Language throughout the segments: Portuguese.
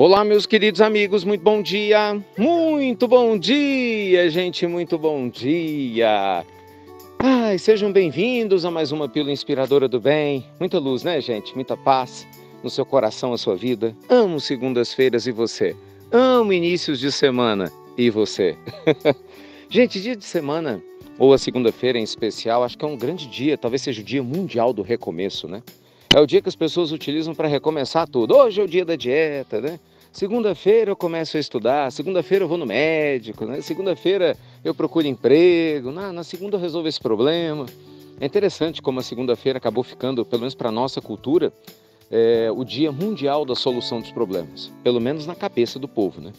Olá, meus queridos amigos, muito bom dia! Muito bom dia, gente, muito bom dia! Ai, sejam bem-vindos a mais uma pílula inspiradora do bem. Muita luz, né, gente? Muita paz no seu coração, a sua vida. Amo segundas-feiras e você? Amo inícios de semana e você? Gente, dia de semana, ou a segunda-feira em especial, acho que é um grande dia, talvez seja o dia mundial do recomeço, né? É o dia que as pessoas utilizam para recomeçar tudo. Hoje é o dia da dieta, né? Segunda-feira eu começo a estudar, segunda-feira eu vou no médico, né? Segunda-feira eu procuro emprego, na segunda eu resolvo esse problema. É interessante como a segunda-feira acabou ficando, pelo menos para a nossa cultura, o dia mundial da solução dos problemas. Pelo menos na cabeça do povo, né?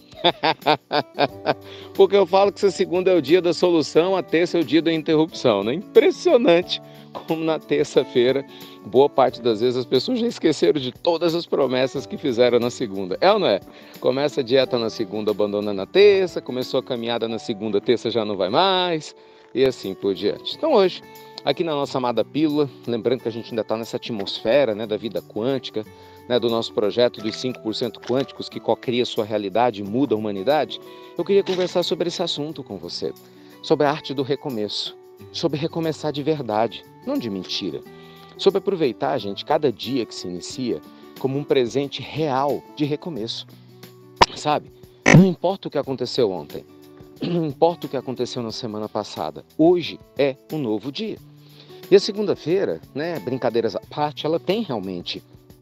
Porque eu falo que se a segunda é o dia da solução, a terça é o dia da interrupção, né? Impressionante como na terça-feira, boa parte das vezes as pessoas já esqueceram de todas as promessas que fizeram na segunda. É ou não é? Começa a dieta na segunda, abandona na terça, começou a caminhada na segunda, terça já não vai mais, e assim por diante. Então hoje, aqui na nossa amada pílula, lembrando que a gente ainda está nessa atmosfera, né, da vida quântica, né, do nosso projeto dos 5% quânticos que cocria sua realidade e muda a humanidade, eu queria conversar sobre esse assunto com você, sobre a arte do recomeço, sobre recomeçar de verdade, não de mentira, sobre aproveitar, gente, cada dia que se inicia como um presente real de recomeço, sabe? Não importa o que aconteceu ontem, não importa o que aconteceu na semana passada, hoje é um novo dia. E a segunda-feira, né, brincadeiras à parte, ela tem realmente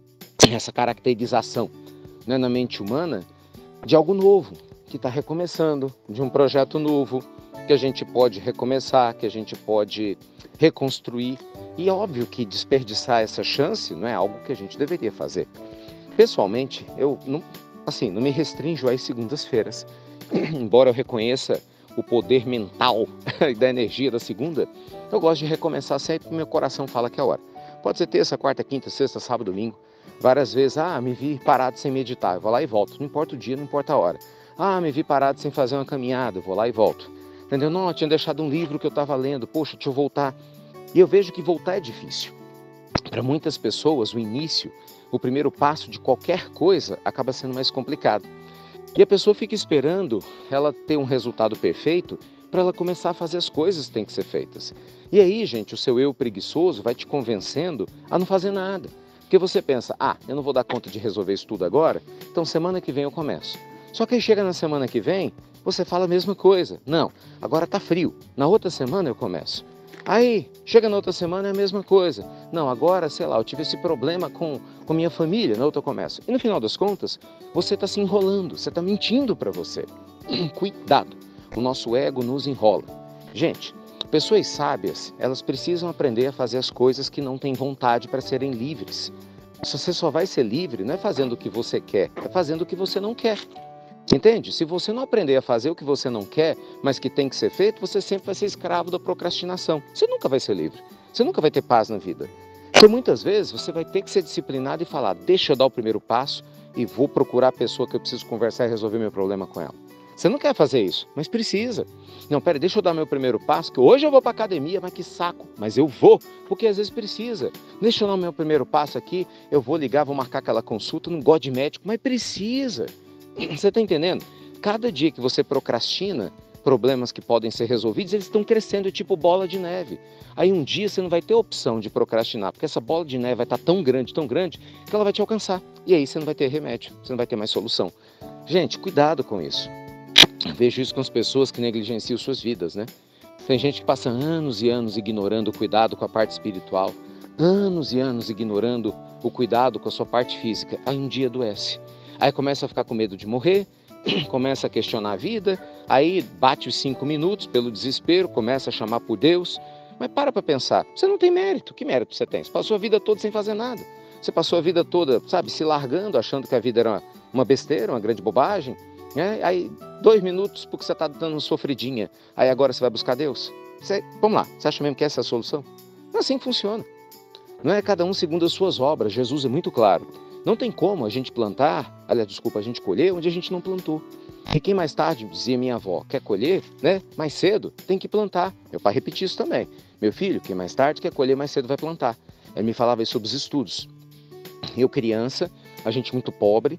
essa caracterização, né, na mente humana de algo novo, que está recomeçando, de um projeto novo, que a gente pode recomeçar, que a gente pode reconstruir. E é óbvio que desperdiçar essa chance não é algo que a gente deveria fazer. Pessoalmente, eu não me restringo às segundas-feiras. Embora eu reconheça o poder mental e da energia da segunda, eu gosto de recomeçar sempre que meu coração fala que é a hora. Pode ser terça, quarta, quinta, sexta, sábado, domingo. Várias vezes, me vi parado sem meditar, eu vou lá e volto. Não importa o dia, não importa a hora. Me vi parado sem fazer uma caminhada, eu vou lá e volto. Entendeu? Não, eu tinha deixado um livro que eu estava lendo, poxa, deixa eu voltar. E eu vejo que voltar é difícil. Para muitas pessoas, o início, o primeiro passo de qualquer coisa acaba sendo mais complicado. E a pessoa fica esperando ela ter um resultado perfeito para ela começar a fazer as coisas que têm que ser feitas. E aí, gente, o seu eu preguiçoso vai te convencendo a não fazer nada. Porque você pensa, eu não vou dar conta de resolver isso tudo agora, então semana que vem eu começo. Só que aí chega na semana que vem, você fala a mesma coisa. Não, agora tá frio, na outra semana eu começo. Aí, chega na outra semana é a mesma coisa. Não, agora, sei lá, eu tive esse problema com minha família, na outra eu começo. E no final das contas, você está se enrolando, você está mentindo para você. Cuidado, o nosso ego nos enrola. Gente, pessoas sábias, elas precisam aprender a fazer as coisas que não têm vontade para serem livres. Você só vai ser livre não é fazendo o que você quer, é fazendo o que você não quer. Entende? Se você não aprender a fazer o que você não quer, mas que tem que ser feito, você sempre vai ser escravo da procrastinação. Você nunca vai ser livre. Você nunca vai ter paz na vida. Então, muitas vezes, você vai ter que ser disciplinado e falar, deixa eu dar o primeiro passo e vou procurar a pessoa que eu preciso conversar e resolver meu problema com ela. Você não quer fazer isso, mas precisa. Não, peraí, deixa eu dar meu primeiro passo, que hoje eu vou para academia, mas que saco. Mas eu vou, porque às vezes precisa. Deixa eu dar meu primeiro passo aqui, eu vou ligar, vou marcar aquela consulta, não gosto de médico, mas precisa. Você está entendendo? Cada dia que você procrastina, problemas que podem ser resolvidos, eles estão crescendo tipo bola de neve. Aí um dia você não vai ter opção de procrastinar, porque essa bola de neve vai estar tão grande, que ela vai te alcançar. E aí você não vai ter remédio, você não vai ter mais solução. Gente, cuidado com isso. Eu vejo isso com as pessoas que negligenciam suas vidas, né? Tem gente que passa anos e anos ignorando o cuidado com a parte espiritual, anos e anos ignorando o cuidado com a sua parte física. Aí um dia adoece. Aí começa a ficar com medo de morrer, começa a questionar a vida, aí bate os 5 minutos pelo desespero, começa a chamar por Deus. Mas para pensar, você não tem mérito. Que mérito você tem? Você passou a vida toda sem fazer nada. Você passou a vida toda, se largando, achando que a vida era uma besteira, uma grande bobagem. Aí 2 minutos porque você está dando uma sofridinha. Aí agora você vai buscar Deus? Vamos lá, você acha mesmo que essa é a solução? Não é assim que funciona. Não é cada um segundo as suas obras. Jesus é muito claro. Não tem como a gente a gente colher onde a gente não plantou. E quem mais tarde, dizia minha avó, quer colher, né? Mais cedo, tem que plantar. Meu pai repetia isso também. Meu filho, quem mais tarde quer colher, mais cedo vai plantar. Ele me falava isso sobre os estudos. Eu criança, a gente muito pobre,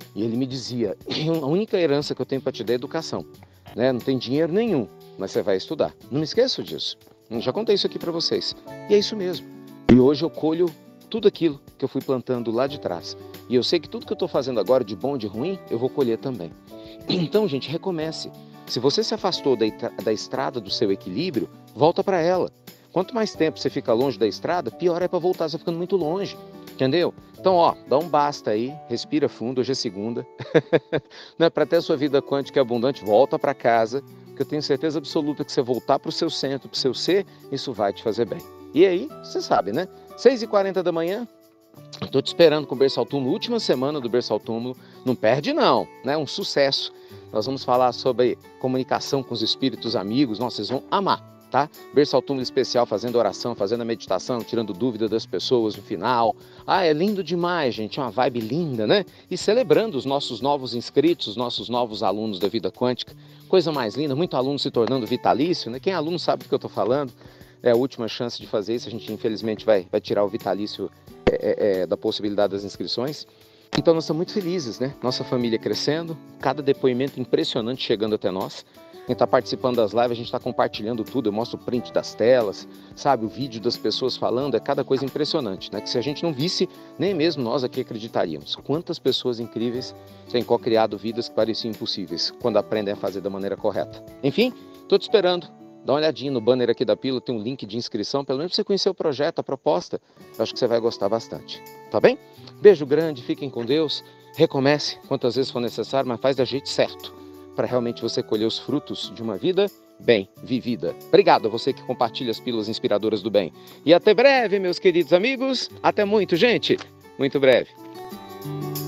E ele me dizia, a única herança que eu tenho para te dar é educação, né? Não tem dinheiro nenhum, mas você vai estudar. Não me esqueço disso. Eu já contei isso aqui para vocês. E é isso mesmo. E hoje eu colho tudo aquilo que eu fui plantando lá de trás. E eu sei que tudo que eu estou fazendo agora, de bom ou de ruim, eu vou colher também. Então, gente, recomece. Se você se afastou da estrada do seu equilíbrio, volta para ela. Quanto mais tempo você fica longe da estrada, pior é para voltar, você ficando muito longe. Entendeu? Então, ó, dá um basta aí, respira fundo, hoje é segunda. Né? Para ter a sua vida quântica e abundante, volta para casa, porque eu tenho certeza absoluta que você voltar para o seu centro, para o seu ser, isso vai te fazer bem. E aí, você sabe, né? 6h40 da manhã, estou te esperando com o Berço ao Túmulo, última semana do Berço ao Túmulo. Não perde não, né? Um sucesso. Nós vamos falar sobre comunicação com os espíritos amigos. Nossa, vocês vão amar, tá? Berço ao Túmulo especial, fazendo oração, fazendo a meditação, tirando dúvida das pessoas no final. Ah, é lindo demais, gente, é uma vibe linda, né? E celebrando os nossos novos inscritos, os nossos novos alunos da vida quântica. Coisa mais linda, muito aluno se tornando vitalício, né? Quem é aluno sabe do que eu estou falando. É a última chance de fazer isso, a gente infelizmente vai tirar o vitalício da possibilidade das inscrições. Então nós estamos muito felizes, né? Nossa família crescendo, cada depoimento impressionante chegando até nós. Quem está participando das lives, a gente está compartilhando tudo, eu mostro o print das telas, sabe? O vídeo das pessoas falando, é cada coisa impressionante, né? Que se a gente não visse, nem mesmo nós aqui acreditaríamos. Quantas pessoas incríveis têm co-criado vidas que pareciam impossíveis, quando aprendem a fazer da maneira correta. Enfim, estou te esperando. Dá uma olhadinha no banner aqui da pílula, tem um link de inscrição, pelo menos para você conhecer o projeto, a proposta. Eu acho que você vai gostar bastante, tá bem? Beijo grande, fiquem com Deus, recomece quantas vezes for necessário, mas faz da jeito certo, para realmente você colher os frutos de uma vida bem vivida. Obrigado a você que compartilha as pílulas inspiradoras do bem. E até breve, meus queridos amigos. Até muito, gente. Muito breve.